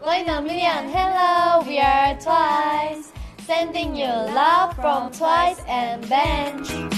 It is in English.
Going a million, hello, we are Twice. Sending you love from Twice and Bench.